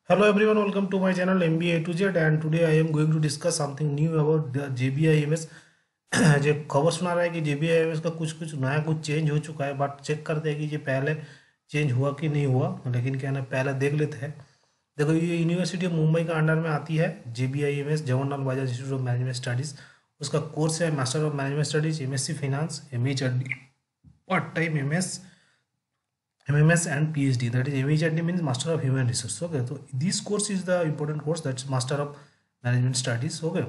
Hello everyone, welcome to my channel MBA to Z and today I am going to discuss something new about the JBIMS। जो खबर सुना रहा है कि JBIMS का कुछ कुछ नया कुछ चेंज हो चुका है, बट चेक करते हैं कि ये पहले चेंज हुआ कि नहीं हुआ। लेकिन क्या ना, पहले देख लेते हैं। देखो, ये यूनिवर्सिटी ऑफ मुंबई का अंडर में आती है JBIMS, Jawaharlal Bajaj institute of management studies. उसका कोर्स है master of management studies, MSc finance, MHRD, part time MMS and PhD. That is MHRD means Master of Human Resource. Okay, so this course is the important course, that's Master of Management Studies. Okay,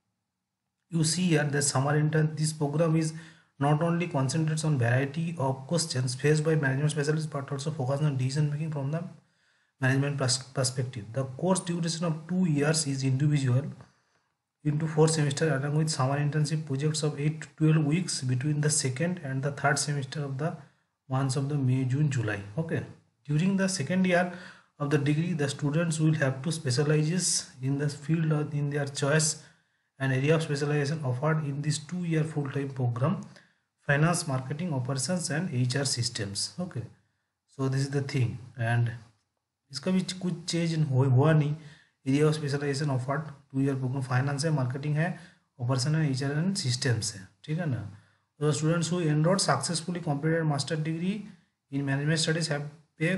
you see here the summer intern. This program is not only concentrates on variety of questions faced by management specialists, but also focus on decision making from the management perspective. The course duration of 2 years is individual into 4 semesters, along with summer internship projects of 8 to 12 weeks between the second and the third semester of the months of the May, June, July. Okay, during the second year of the degree, the students will have to specialize in the field in their choice and area of specialization offered in this 2 year full-time program: finance, marketing, operations and HR systems. Okay, so this is the thing, and इसका भी कुछ change हुआ नहीं। Area of specialisation offered 2 year programme finance है, marketing है, operation है, HR and systems है। ठीक है ना। The students who enrolled successfully completed master degree in management studies have a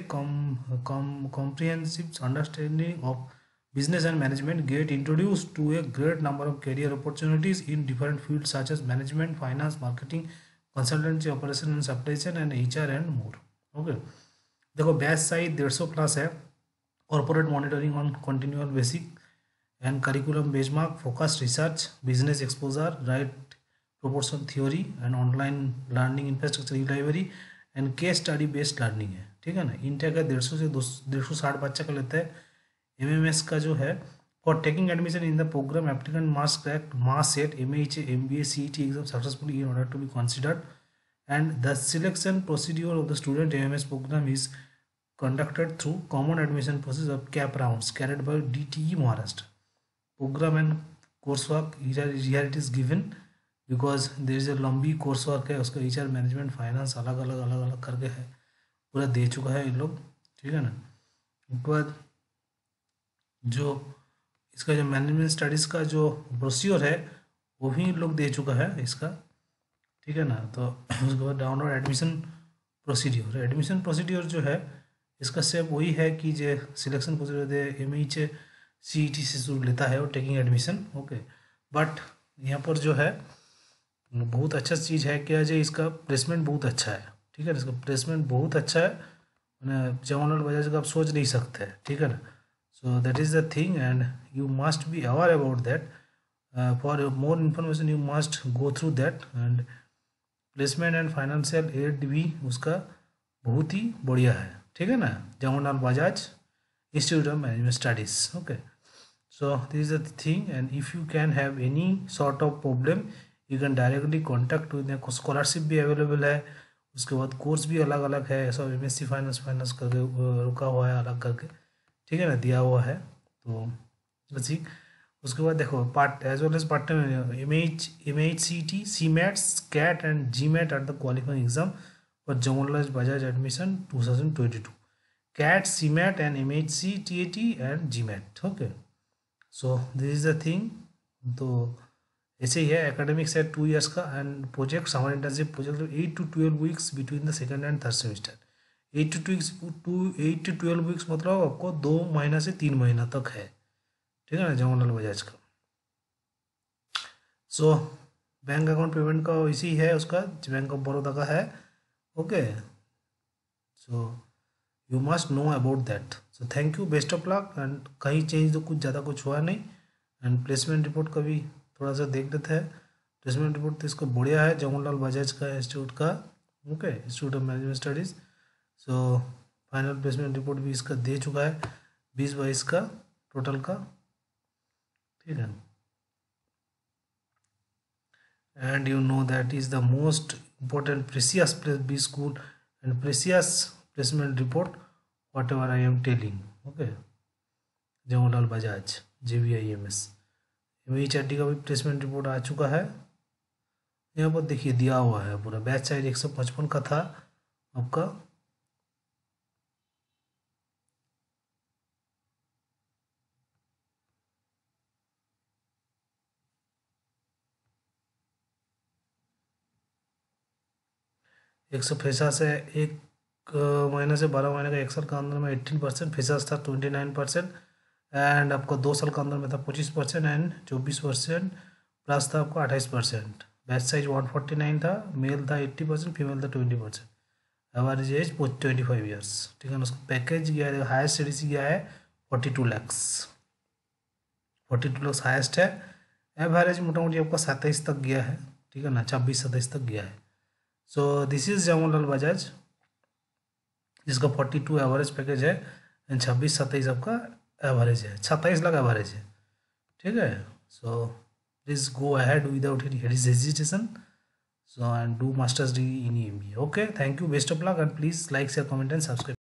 comprehensive understanding of business and management, get introduced to a great number of career opportunities in different fields such as management, finance, marketing, consultancy, operation and supply chain and HR and more. Okay, देखो batch size 150 plus है। Corporate monitoring on continual basic and curriculum benchmark, focus research, business exposure, right proportion theory and online learning, infrastructure library and case study based learning है। ठीक है ना। Intake है 150 से 160 बच्चा का लेता है। MMS का जो है, for taking admission in the programme applicant must crack mass set MHA MBA CET exam successfully in order to be considered, and the selection procedure of the student MMS program is conducted through common admission process of CAP rounds carried by DTE Maharashtra. Program and coursework here it is given because there is a लंबी coursework है, उसका HR management finance अलग अलग करके है, पूरा दे चुका है इन लोग। ठीक है ना। उसके बाद जो इसका जो मैनेजमेंट स्टडीज़ का जो प्रोसीजर है वो भी लोग दे चुका है इसका। ठीक है ना। तो उसके बाद डाउनलोड एडमिशन प्रोसीड्योर जो है इसका स्टेप वही है कि जो सिलेक्शन प्रोसीड्योर दे MHA CET से शुरू लेता है और टेकिंग एडमिशन। ओके, बट यहाँ पर जो है बहुत अच्छा चीज़ है क्या, जो इसका प्लेसमेंट बहुत अच्छा है। ठीक है ना। इसका प्लेसमेंट बहुत अच्छा है, जवाहरलाल बजाज का आप सोच नहीं सकते। ठीक है ना। So that is the thing and you must be aware about that. For more information you must go through that. And placement and financial aid भी उसका बहुत ही बढ़िया है। ठीक है ना। Jawaharlal Bajaj institute of management studies. Okay, so this is the thing and if you can have any sort of problem you can directly contact with. Scholarship भी अवेलेबल है, उसके बाद कोर्स भी अलग अलग है, सब MSc फाइनेंस करके रुका हुआ है अलग करके। ठीक है ना, दिया हुआ है। तो बस उसके बाद देखो part as well as part time MHCT, CMAT, CAT and GMAT are the qualifying exam for Jawaharlal Bajaj admission 2022। CAT, CMAT and MHC, TAT and GMAT। Okay, so this is the thing. तो ऐसे ही है। एकेडमिक्स है 2 years का and project summer internship project 8 to 12 weeks between the second and third semester. 8 to 12 weeks मतलब आपको 2 महीना से 3 महीना तक है। ठीक है ना, जवाहरलाल बजाज का। सो बैंक अकाउंट पेमेंट का इसी है, उसका बैंक ऑफ बड़ौदा का है। Okay, so you must know about that. So thank you, best of luck. And कहीं चेंज तो कुछ ज़्यादा कुछ हुआ नहीं। एंड प्लेसमेंट रिपोर्ट का भी थोड़ा सा देख लेते हैं। प्लेसमेंट रिपोर्ट तो इसका बढ़िया है, जवाहरलाल बजाज का इंस्टीट्यूट का। ओके, institute of management studies. So final placement report भी इसका दे चुका है 2022 का टोटल का। ठीक है, and you know that is the most important precious B school and precious placement report whatever I am telling. Okay, Jawaharlal Bajaj JBIMS MHRD का भी प्लेसमेंट रिपोर्ट आ चुका है। यहाँ पर देखिए दिया हुआ है पूरा। बैच साइज 155 का था आपका। 150 है, एक महीने से 12 महीने का, 1 साल का अंदर में 18%, फिशर्स था 29%, एंड आपको 2 साल का अंदर में था 25% एंड 24%, प्लस था आपको 28%। बैच साइज 149 था, मेल था 80%, फीमेल था 20%, एवरेज एज 25 ईयर्स। ठीक है ना। उसका पैकेज गया है, हाइस्ट सी गया है 42 लैक्स, 42 लैक्स हाइस्ट है। एवरेज मोटामोटी आपका 27 तक गया है। ठीक है ना, 26-27 तक गया है। So this is Jamnalal Bajaj, जिसका 42 एवरेज पैकेज है एंड 26-27 आपका एवरेज है, 27 लाख एवरेज है। ठीक है। So please go ahead without any hesitation, so and do master's degree in EMBA. Okay, thank you, best of luck, and please like, share, comment and subscribe.